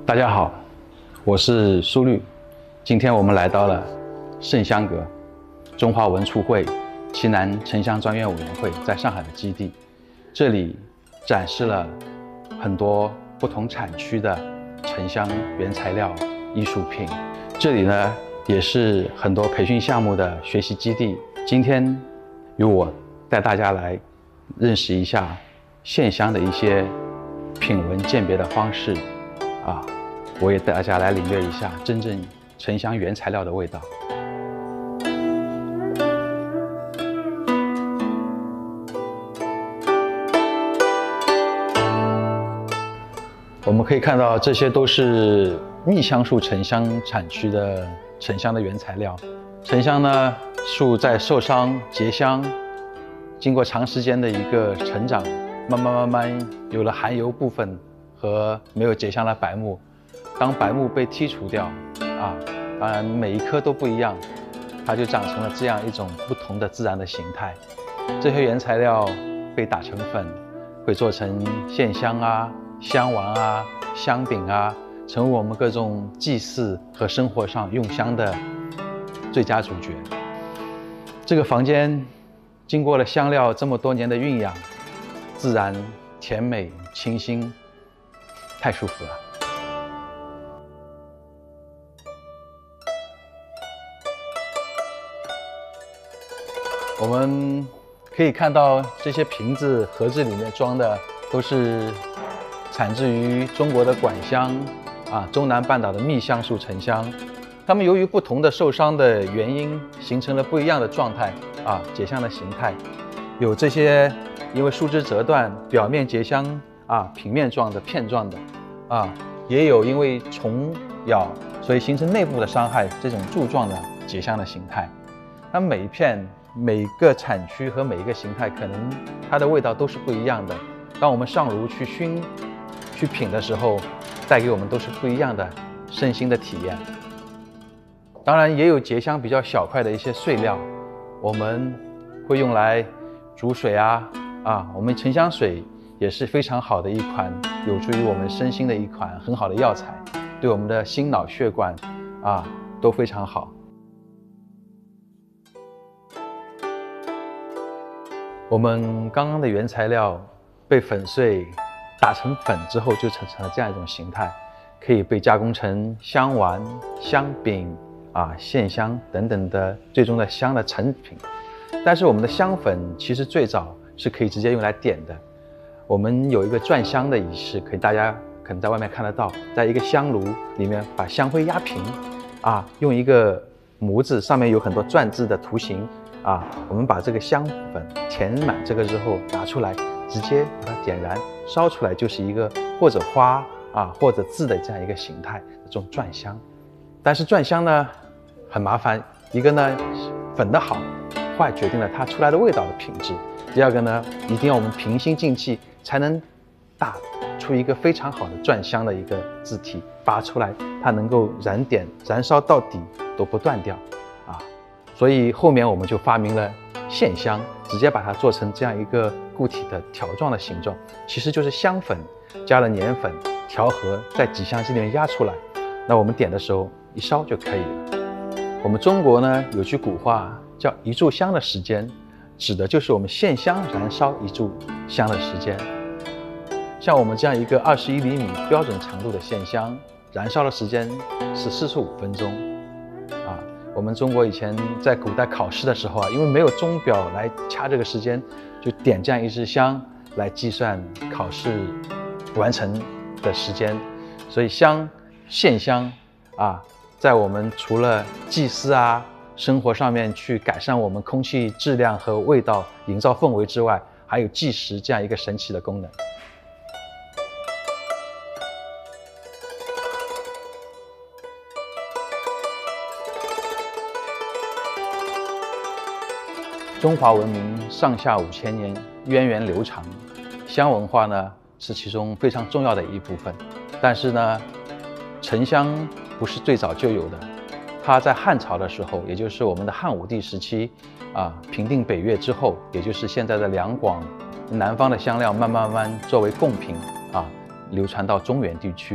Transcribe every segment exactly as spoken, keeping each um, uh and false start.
大家好，我是苏律。今天我们来到了圣香阁，中华文促会祁南沉香专员委员会在上海的基地。这里展示了很多不同产区的沉香原材料艺术品。这里呢，也是很多培训项目的学习基地。今天由我带大家来认识一下线香的一些品闻鉴别的方式啊，我也带大家来领略一下真正沉香原材料的味道。我们可以看到，这些都是密香树沉香产区的沉香的原材料。沉香呢，树在受伤结香，经过长时间的一个成长，慢慢慢慢有了含油部分和没有结香的白木。当白木被剔除掉，啊，当然每一颗都不一样，它就长成了这样一种不同的自然的形态。这些原材料被打成粉，会做成线香啊、香丸啊、香饼啊，成为我们各种祭祀和生活上用香的最佳主角。这个房间经过了香料这么多年的酝养，自然、甜美、清新，太舒服了。我们可以看到，这些瓶子、盒子里面装的都是产自于中国的管香啊，中南半岛的密香树沉香。它们由于不同的受伤的原因，形成了不一样的状态啊，结香的形态。有这些因为树枝折断，表面结香啊，平面状的、片状的啊，也有因为虫咬，所以形成内部的伤害，这种柱状的结香的形态。那每一片、每个产区和每一个形态，可能它的味道都是不一样的。当我们上炉去熏、去品的时候，带给我们都是不一样的身心的体验。当然，也有结香比较小块的一些碎料，我们会用来煮水啊啊，我们沉香水也是非常好的一款有助于我们身心的一款很好的药材，对我们的心脑血管啊都非常好。我们刚刚的原材料被粉碎打成粉之后，就成成了这样一种形态，可以被加工成香丸、香饼啊、线香等等的最终的香的成品。但是我们的香粉其实最早是可以直接用来点的。我们有一个转香的仪式，可以大家可能在外面看得到，在一个香炉里面把香灰压平，啊，用一个模子上面有很多转字的图形，啊，我们把这个香粉填满这个之后拿出来，直接把它点燃，烧出来就是一个或者花啊或者字的这样一个形态，这种转香。但是转香呢很麻烦，一个呢粉的好坏决定了它出来的味道的品质，第二个呢一定要我们平心静气才能打出一个非常好的转香的一个字体，拔出来它能够燃点燃烧到底都不断掉啊。所以后面我们就发明了线香，直接把它做成这样一个固体的条状的形状，其实就是香粉加了粘粉调和在几香机里面压出来，那我们点的时候一烧就可以了。我们中国呢有句古话叫一炷香的时间，指的就是我们线香燃烧一炷香的时间。像我们这样一个二十一厘米标准长度的线香，燃烧的时间是四十五分钟啊。我们中国以前在古代考试的时候啊，因为没有钟表来掐这个时间，就点这样一支香来计算考试完成的时间。所以香线香啊，在我们除了祭祀啊、生活上面去改善我们空气质量和味道、营造氛围之外，还有计时这样一个神奇的功能。中华文明上下五千年，源远流长，香文化呢是其中非常重要的一部分。但是呢，沉香不是最早就有的，它在汉朝的时候，也就是我们的汉武帝时期啊，平定北越之后，也就是现在的两广南方的香料慢慢慢慢作为贡品啊，流传到中原地区。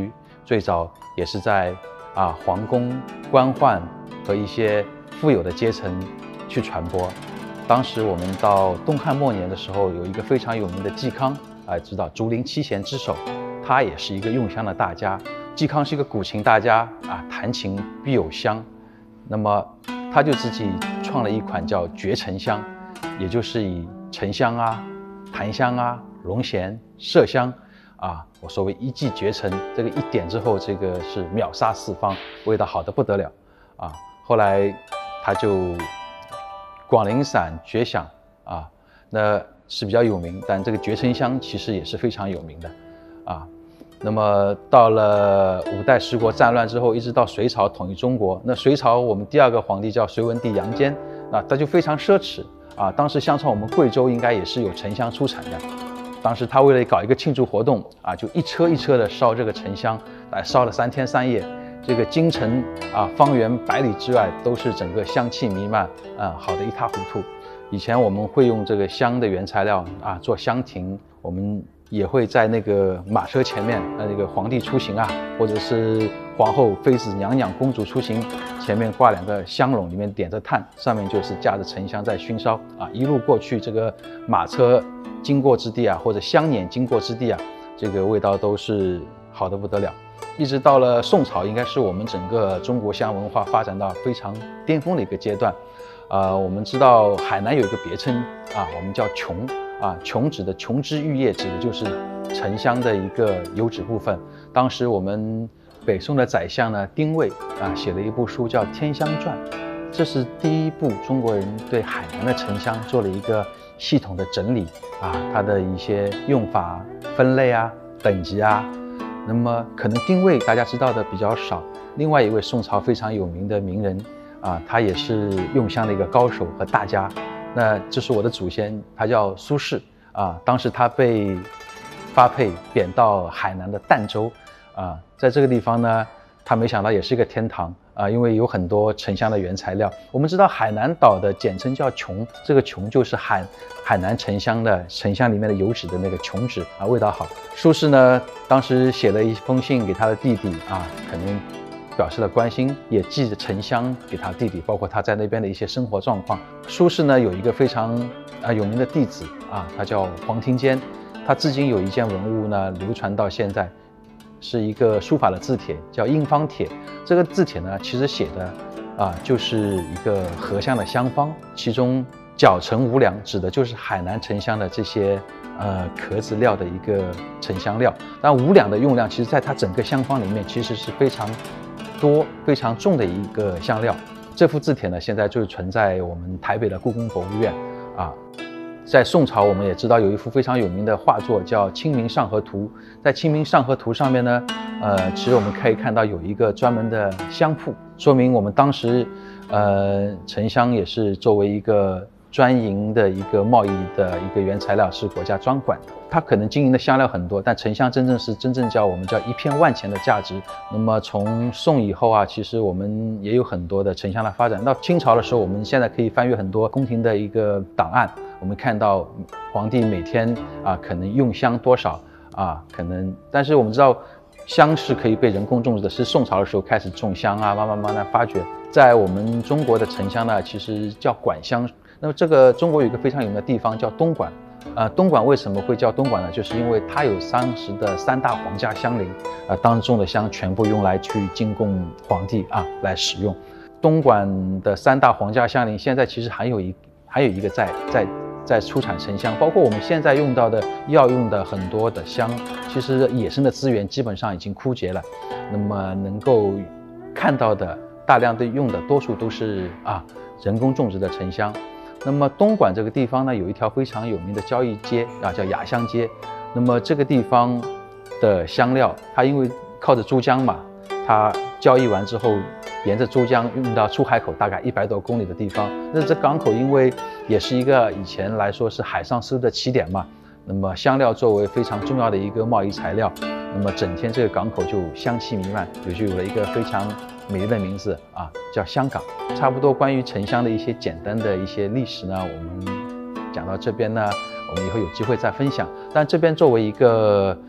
最早也是在啊皇宫、官宦和一些富有的阶层去传播。当时我们到东汉末年的时候，有一个非常有名的嵇康，啊，知道竹林七贤之首，他也是一个用香的大家。嵇康是一个古琴大家啊，弹琴必有香，那么他就自己创了一款叫绝沉香，也就是以沉香啊、檀香啊、龙涎、麝香啊，我所谓一骑绝尘，这个一点之后，这个是秒杀四方，味道好得不得了啊。后来他就广陵散绝响啊，那是比较有名，但这个绝尘香其实也是非常有名的啊。那么到了五代十国战乱之后，一直到隋朝统一中国，那隋朝我们第二个皇帝叫隋文帝杨坚，那他就非常奢侈啊。当时相传我们贵州应该也是有沉香出产的，当时他为了搞一个庆祝活动啊，就一车一车的烧这个沉香，啊，烧了三天三夜。这个京城啊，方圆百里之外都是整个香气弥漫，啊，好的一塌糊涂。以前我们会用这个香的原材料啊做香亭，我们也会在那个马车前面，呃，那个皇帝出行啊，或者是皇后、妃子、娘娘、公主出行，前面挂两个香笼，里面点着炭，上面就是架着沉香在熏烧啊，一路过去，这个马车经过之地啊，或者香辇经过之地啊，这个味道都是好得不得了。一直到了宋朝，应该是我们整个中国香文化发展到非常巅峰的一个阶段。呃，我们知道海南有一个别称啊，我们叫琼啊，琼指的琼枝玉叶，指的就是沉香的一个油脂部分。当时我们北宋的宰相呢，丁谓啊，写了一部书叫《天香传》，这是第一部中国人对海南的沉香做了一个系统的整理啊，它的一些用法、分类啊、等级啊。那么可能丁谓大家知道的比较少，另外一位宋朝非常有名的名人啊，他也是用香的一个高手和大家。那这是我的祖先，他叫苏轼啊。当时他被发配贬到海南的儋州啊，在这个地方呢，他没想到也是一个天堂啊，因为有很多沉香的原材料。我们知道海南岛的简称叫琼，这个琼就是海海南沉香的沉香里面的油脂的那个琼脂啊，味道好。苏轼呢，当时写了一封信给他的弟弟啊，可能表示了关心，也寄着沉香给他弟弟，包括他在那边的一些生活状况。苏轼呢有一个非常啊有名的弟子啊，他叫黄庭坚，他至今有一件文物呢流传到现在，是一个书法的字帖，叫印方帖。这个字帖呢，其实写的啊就是一个合香的香方，其中角沉无两指的就是海南沉香的这些呃壳子料的一个沉香料。但无两的用量，其实在它整个香方里面其实是非常多、非常重的一个香料。这幅字帖呢，现在就存在我们台北的故宫博物院啊。在宋朝，我们也知道有一幅非常有名的画作叫《清明上河图》。在《清明上河图》上面呢，呃，其实我们可以看到有一个专门的香铺，说明我们当时，呃，沉香也是作为一个专营的一个贸易的一个原材料，是国家专管的。它可能经营的香料很多，但沉香真正是真正叫我们叫一片万钱的价值。那么从宋以后啊，其实我们也有很多的沉香的发展。到清朝的时候，我们现在可以翻阅很多宫廷的一个档案，我们看到皇帝每天啊可能用香多少啊，可能，但是我们知道香是可以被人工种植的，是宋朝的时候开始种香啊，慢慢慢慢发掘。在我们中国的沉香呢，其实叫管香。那么这个中国有一个非常有名的地方叫东莞，呃，东莞为什么会叫东莞呢？就是因为它有当时的三大皇家香林，啊、呃，当时种的香全部用来去进贡皇帝啊来使用。东莞的三大皇家香林现在其实还有一还有一个在在在出产沉香，包括我们现在用到的药用的很多的香，其实野生的资源基本上已经枯竭了。那么能够看到的大量的用的多数都是啊人工种植的沉香。那么东莞这个地方呢，有一条非常有名的交易街啊，叫雅香街。那么这个地方的香料，它因为靠着珠江嘛，它交易完之后，沿着珠江运到出海口，大概一百多公里的地方。那这港口因为也是一个以前来说是海上丝路的起点嘛，那么香料作为非常重要的一个贸易材料，那么整天这个港口就香气弥漫，也就有了一个非常美丽的名字啊，叫香港。差不多关于沉香的一些简单的一些历史呢，我们讲到这边呢，我们以后有机会再分享。但这边作为一个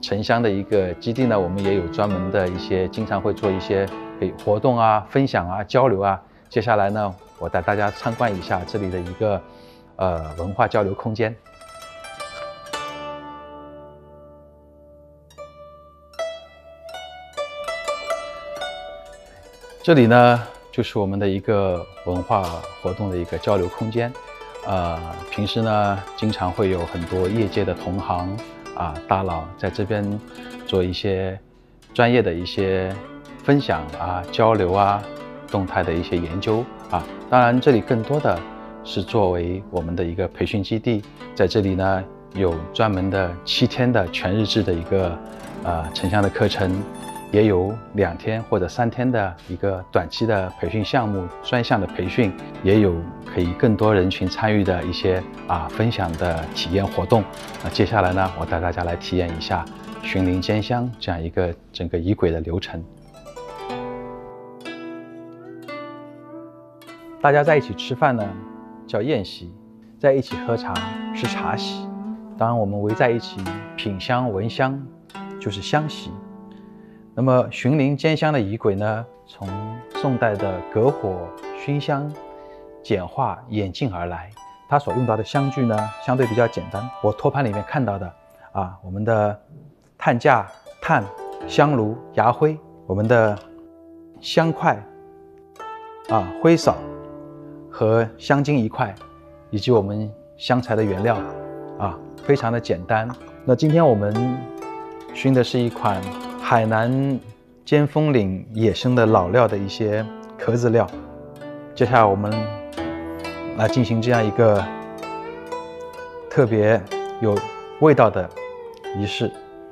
沉香的一个基地呢，我们也有专门的一些，经常会做一些可以活动啊、分享啊、交流啊。接下来呢，我带大家参观一下这里的一个呃文化交流空间。这里呢，就是我们的一个文化活动的一个交流空间。呃，平时呢，经常会有很多业界的同行啊、大佬在这边做一些专业的一些分享啊、交流啊、动态的一些研究啊。当然，这里更多的是作为我们的一个培训基地，在这里呢，有专门的七天的全日制的一个呃沉香的课程。也有两天或者三天的一个短期的培训项目，专项的培训，也有可以更多人群参与的一些啊分享的体验活动。那接下来呢，我带大家来体验一下寻灵煎香这样一个整个仪轨的流程。大家在一起吃饭呢，叫宴席；在一起喝茶是茶席。当我们围在一起品香闻香，就是香席。那么寻灵煎香的仪轨呢，从宋代的隔火熏香简化演进而来。它所用到的香具呢，相对比较简单。我托盘里面看到的啊，我们的炭架、炭、香炉、牙灰，我们的香块啊、灰扫和香精一块，以及我们香材的原料啊，非常的简单。那今天我们熏的是一款海南尖峰岭野生的老料的一些壳子料。接下来我们来进行这样一个特别有味道的仪式。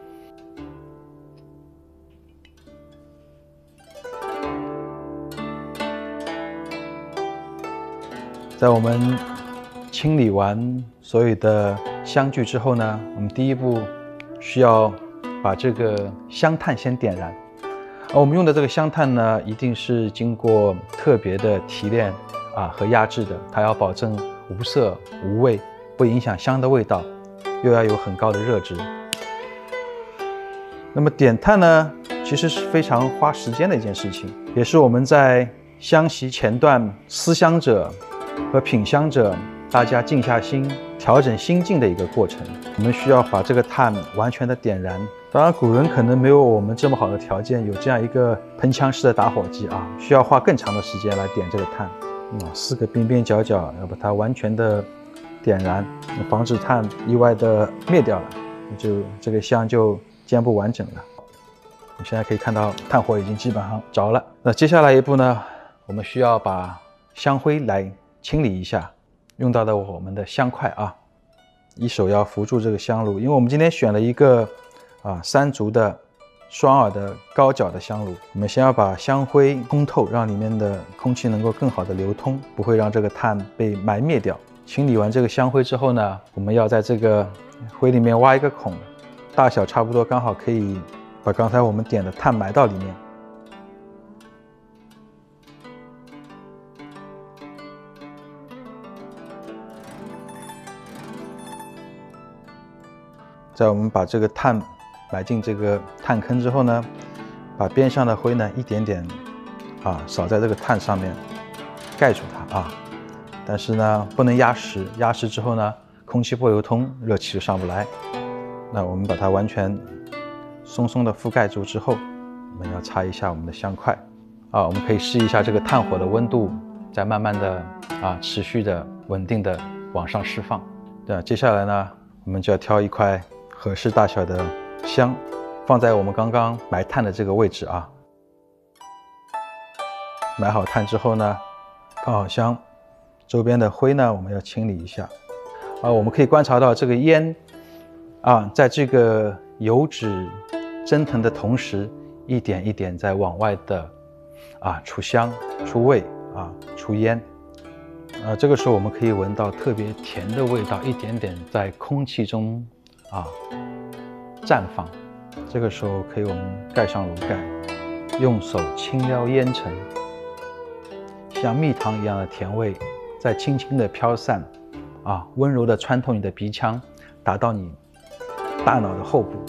在我们清理完所有的香具之后呢，我们第一步需要把这个香炭先点燃。而我们用的这个香炭呢，一定是经过特别的提炼啊和压制的，它要保证无色无味，不影响香的味道，又要有很高的热值。那么点炭呢，其实是非常花时间的一件事情，也是我们在香席前段思香者和品香者大家静下心调整心境的一个过程。我们需要把这个炭完全的点燃。当然古人可能没有我们这么好的条件，有这样一个喷枪式的打火机啊，需要花更长的时间来点这个炭啊，四个边边角角要把它完全的点燃，防止炭意外的灭掉了，就这个香就煎不完整了。你现在可以看到炭火已经基本上着了。那接下来一步呢，我们需要把香灰来清理一下，用到的我们的香块啊，一手要扶住这个香炉，因为我们今天选了一个啊三足的双耳的高脚的香炉。我们先要把香灰烘透，让里面的空气能够更好的流通，不会让这个炭被埋灭掉。清理完这个香灰之后呢，我们要在这个灰里面挖一个孔，大小差不多刚好可以把刚才我们点的炭埋到里面。在我们把这个炭埋进这个炭坑之后呢，把边上的灰呢一点点啊扫在这个炭上面，盖住它啊。但是呢，不能压实，压实之后呢，空气不流通，热气就上不来。那我们把它完全松松的覆盖住之后，我们要擦一下我们的香块啊。我们可以试一下这个炭火的温度，再慢慢的啊持续的稳定的往上释放。那接下来呢，我们就要挑一块合适大小的香，放在我们刚刚埋炭的这个位置啊。埋好炭之后呢，放好香，周边的灰呢我们要清理一下啊。我们可以观察到这个烟啊，在这个油脂蒸腾的同时，一点一点在往外的啊出香、出味啊、出烟。啊，这个时候我们可以闻到特别甜的味道，一点点在空气中啊绽放。这个时候可以我们盖上炉盖，用手轻撩烟尘，像蜜糖一样的甜味再轻轻的飘散，啊，温柔的穿透你的鼻腔，达到你大脑的后部，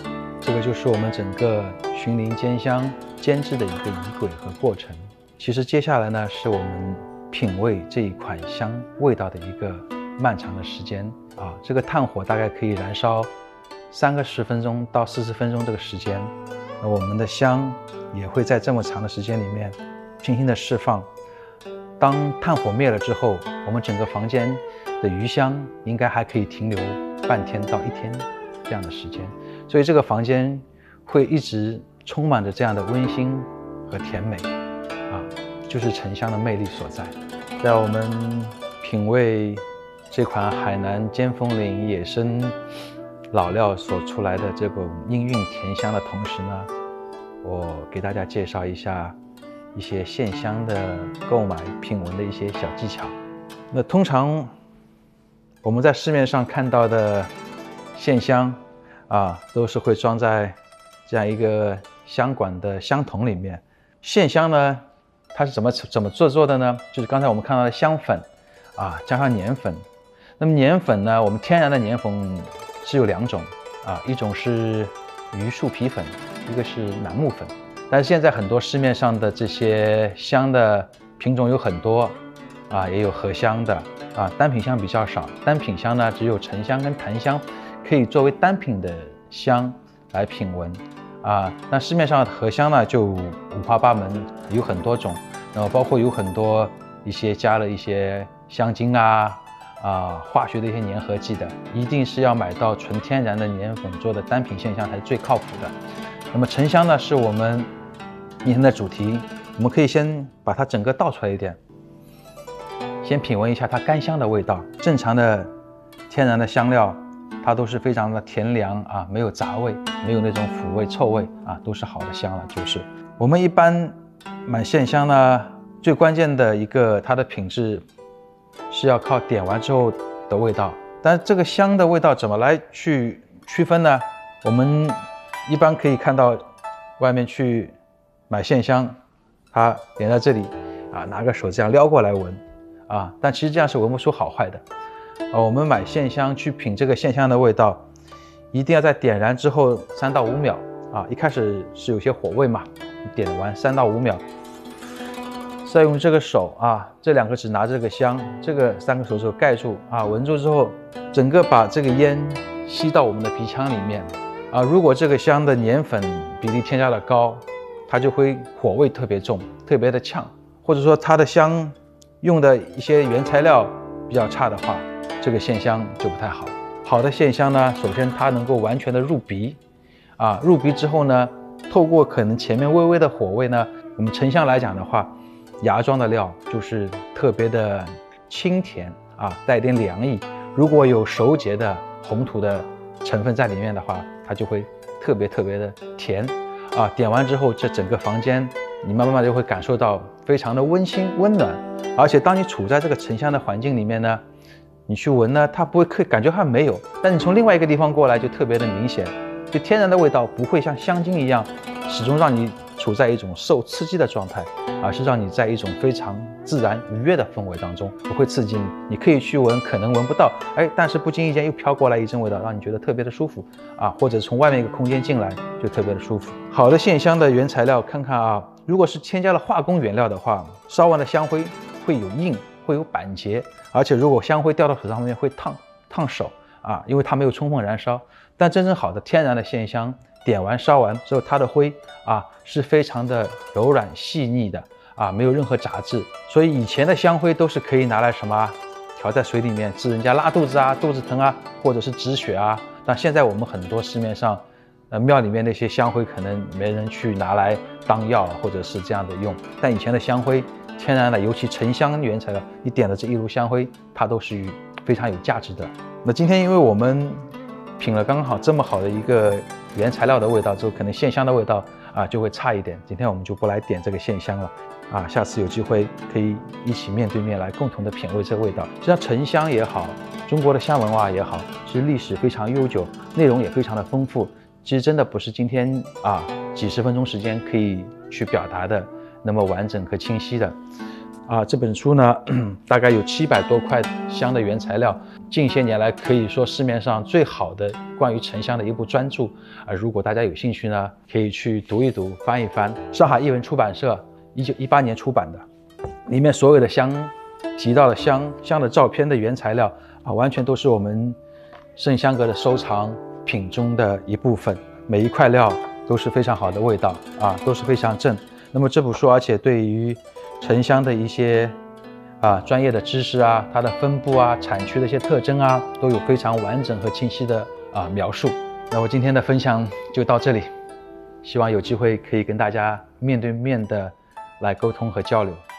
这个就是我们整个寻灵煎香煎制的一个仪轨和过程。其实接下来呢，是我们品味这一款香味道的一个漫长的时间啊。这个炭火大概可以燃烧三个十分钟到四十分钟这个时间，那我们的香也会在这么长的时间里面轻轻的释放。当炭火灭了之后，我们整个房间的余香应该还可以停留半天到一天这样的时间，所以这个房间会一直充满着这样的温馨和甜美啊，就是沉香的魅力所在。在我们品味这款海南尖峰岭野生老料所出来的这个氤氲甜香的同时呢，我给大家介绍一下一些线香的购买品闻的一些小技巧。那通常我们在市面上看到的线香啊，都是会装在这样一个香管的香筒里面。线香呢，它是怎么怎么制作的呢？就是刚才我们看到的香粉啊，加上粘粉。那么粘粉呢，我们天然的粘粉是有两种啊，一种是榆树皮粉，一个是楠木粉。但是现在很多市面上的这些香的品种有很多啊，也有合香的啊，单品香比较少。单品香呢，只有沉香跟檀香可以作为单品的香来品闻啊。那市面上的合香呢，就五花八门，有很多种，然后包括有很多一些加了一些香精啊啊化学的一些粘合剂的，一定是要买到纯天然的粘粉做的单品线香才是最靠谱的。那么沉香呢，是我们今天的主题，我们可以先把它整个倒出来一点，先品闻一下它干香的味道。正常的天然的香料，它都是非常的甜凉啊，没有杂味，没有那种腐味、臭味啊，都是好的香了。就是我们一般买线香呢，最关键的一个它的品质是要靠点完之后的味道。但这个香的味道怎么来去区分呢？我们一般可以看到外面去买线香，它点在这里啊，拿个手这样撩过来闻啊，但其实这样是闻不出好坏的啊。我们买线香去品这个线香的味道，一定要在点燃之后三到五秒啊，一开始是有些火味嘛，点完三到五秒，再用这个手啊，这两个指拿这个香，这个三个手指盖住啊，闻住之后，整个把这个烟吸到我们的鼻腔里面。啊，如果这个香的粘粉比例添加的高，它就会火味特别重，特别的呛，或者说它的香用的一些原材料比较差的话，这个线香就不太好。好的线香呢，首先它能够完全的入鼻，啊，入鼻之后呢，透过可能前面微微的火味呢，我们沉香来讲的话，芽装的料就是特别的清甜啊，带点凉意。如果有熟结的红土的成分在里面的话，它就会特别特别的甜啊！点完之后，这整个房间你慢慢慢就会感受到非常的温馨温暖，而且当你处在这个沉香的环境里面呢，你去闻呢，它不会感觉它没有，但你从另外一个地方过来就特别的明显，就天然的味道不会像香精一样，始终让你处在一种受刺激的状态，而是让你在一种非常自然愉悦的氛围当中，不会刺激你。你可以去闻，可能闻不到，哎，但是不经意间又飘过来一阵味道，让你觉得特别的舒服啊，或者从外面一个空间进来就特别的舒服。好的线香的原材料，看看啊，如果是添加了化工原料的话，烧完的香灰会有印，会有板结，而且如果香灰掉到手上面会烫烫手啊，因为它没有充分燃烧。但真正好的天然的线香，点完烧完之后，它的灰啊是非常的柔软细腻的啊，没有任何杂质。所以以前的香灰都是可以拿来什么调在水里面治人家拉肚子啊、肚子疼啊，或者是止血啊。但现在我们很多市面上，呃庙里面那些香灰可能没人去拿来当药或者是这样的用。但以前的香灰，天然的，尤其沉香原材料，你点的这一炉香灰，它都是非常有价值的。那今天因为我们品了刚刚好这么好的一个原材料的味道之后，可能线香的味道啊就会差一点。今天我们就不来点这个线香了啊，下次有机会可以一起面对面来共同的品味这个味道。实际上沉香也好，中国的香文化也好，其实历史非常悠久，内容也非常的丰富。其实真的不是今天啊几十分钟时间可以去表达的那么完整和清晰的。 啊，这本书呢，大概有七百多块香的原材料，近些年来可以说市面上最好的关于沉香的一部专著。啊，如果大家有兴趣呢，可以去读一读、翻一翻。上海译文出版社一九一八年出版的，里面所有的香提到的香香的照片的原材料啊，完全都是我们圣香阁的收藏品中的一部分，每一块料都是非常好的味道啊，都是非常正。那么这本书，而且对于沉香的一些啊专业的知识啊，它的分布啊、产区的一些特征啊，都有非常完整和清晰的啊描述。那我今天的分享就到这里，希望有机会可以跟大家面对面的来沟通和交流。